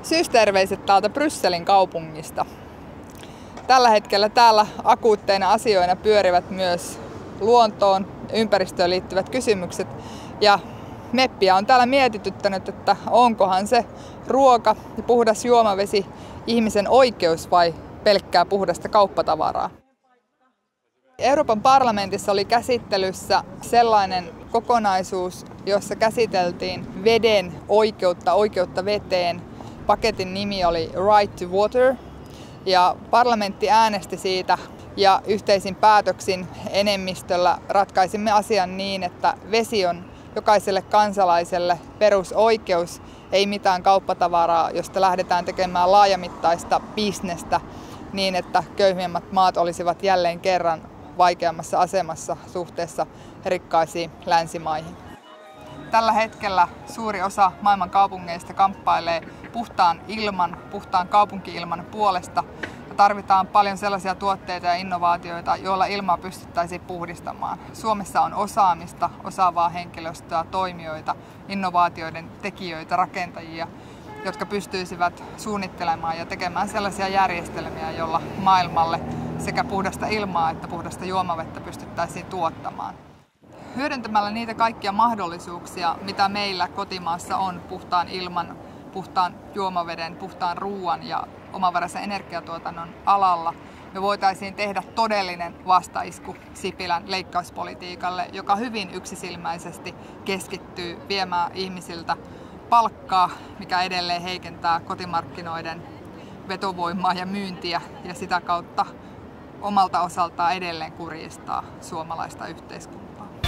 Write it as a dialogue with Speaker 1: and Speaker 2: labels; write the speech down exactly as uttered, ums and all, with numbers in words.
Speaker 1: Syysterveiset täältä Brysselin kaupungista. Tällä hetkellä täällä akuutteina asioina pyörivät myös luontoon ja ympäristöön liittyvät kysymykset. Ja meppiä on täällä mietityttänyt, että onkohan se ruoka ja puhdas juomavesi ihmisen oikeus vai pelkkää puhdasta kauppatavaraa. Euroopan parlamentissa oli käsittelyssä sellainen kokonaisuus, jossa käsiteltiin veden oikeutta, oikeutta veteen. Paketin nimi oli Right to Water ja parlamentti äänesti siitä ja yhteisin päätöksin enemmistöllä ratkaisimme asian niin, että vesi on jokaiselle kansalaiselle perusoikeus, ei mitään kauppatavaraa, josta lähdetään tekemään laajamittaista bisnestä niin, että köyhimmät maat olisivat jälleen kerran vaikeammassa asemassa suhteessa rikkaisiin länsimaihin. Tällä hetkellä suuri osa maailman kaupungeista kamppailee puhtaan ilman, puhtaan kaupunki-ilman puolesta. Ja tarvitaan paljon sellaisia tuotteita ja innovaatioita, joilla ilmaa pystyttäisiin puhdistamaan. Suomessa on osaamista, osaavaa henkilöstöä, toimijoita, innovaatioiden tekijöitä, rakentajia, jotka pystyisivät suunnittelemaan ja tekemään sellaisia järjestelmiä, joilla maailmalle sekä puhdasta ilmaa että puhdasta juomavettä pystyttäisiin tuottamaan. Hyödyntämällä niitä kaikkia mahdollisuuksia, mitä meillä kotimaassa on puhtaan ilman, puhtaan juomaveden, puhtaan ruoan ja omavaraisen energiatuotannon alalla, me voitaisiin tehdä todellinen vastaisku Sipilän leikkauspolitiikalle, joka hyvin yksisilmäisesti keskittyy viemään ihmisiltä palkkaa, mikä edelleen heikentää kotimarkkinoiden vetovoimaa ja myyntiä ja sitä kautta omalta osaltaan edelleen kurjistaa suomalaista yhteiskuntaa.